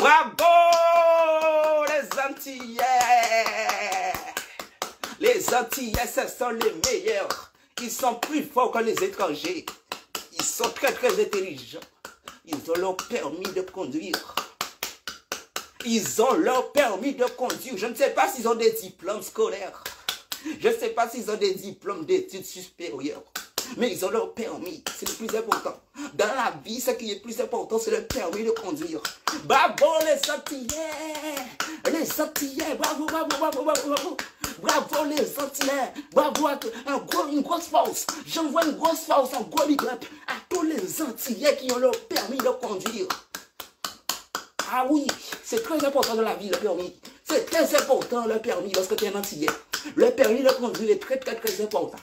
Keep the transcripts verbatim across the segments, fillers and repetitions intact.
Bravo les Antillais. Les Antillais, ce sont les meilleurs. Ils sont plus forts que les étrangers. Ils sont très très intelligents. Ils ont leur permis de conduire. Ils ont leur permis de conduire. Je ne sais pas s'ils ont des diplômes scolaires. Je ne sais pas s'ils ont des diplômes d'études supérieures. Mais ils ont leur permis. C'est le plus important. Dans la vie, ce qui est plus important, c'est le permis de conduire. Bravo les Antillais. Les Antillais. Bravo, bravo, bravo, bravo, bravo. Bravo les Antillais. Bravo à un gros, une grosse force. J'envoie une grosse force, un gros big up à tous les Antillais qui ont leur permis de conduire. Ah oui, c'est très important dans la vie, le permis. C'est très important, le permis, lorsque tu es un Antillais. Le permis de conduire est très, très, très important.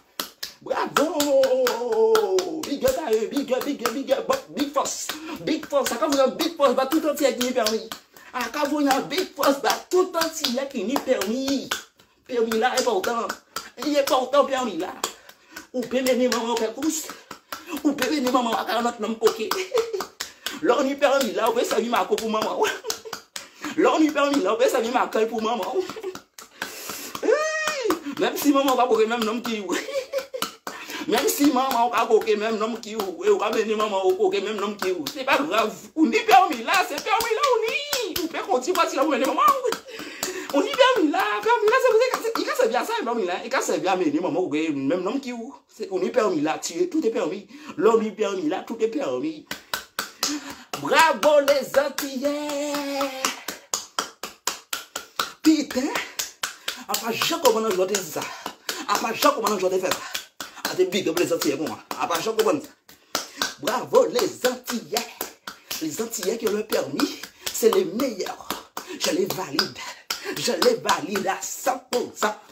Bravo! Big up à eux, big up, big up, big up, big force. Big force, quand vous avez big force, bah tout entier qui n'est permis. Quand vous avez big force, bah tout entier qui n'est permis. Permis là est important. Il est important, permis là. Ou peut mener maman au pouce. Ou peut mener maman à quarante noms coquet. L'on y permis là, on peut s'amuser ma pour maman. L'on y permis là, on peut s'amuser ma colle pour maman. Même si maman va coquer même nom qui. Même si maman va coquer même nom qui. Ou va venir maman au coquer même nom qui. C'est pas grave. On y permis là, c'est permis là, on y. On peut continuer si là, vous venez maman. On y permis là, permis là, c'est vous. Il casse bien ça, permis là. Il casse bien, mais maman, même nom qui. On y permis là, tout est permis. L'on y permis là, tout est permis. Bravo les Antillais. Putain. Après, je comprends que je vais ça. Après, je comprends que je vais faire ça. Après, big up les Antillais pour moi. Après, je comprends ça. Bravo les Antillais. Les Antillais qui ont le permis, c'est les meilleurs. Je les valide. Je les valide à cent pour cent.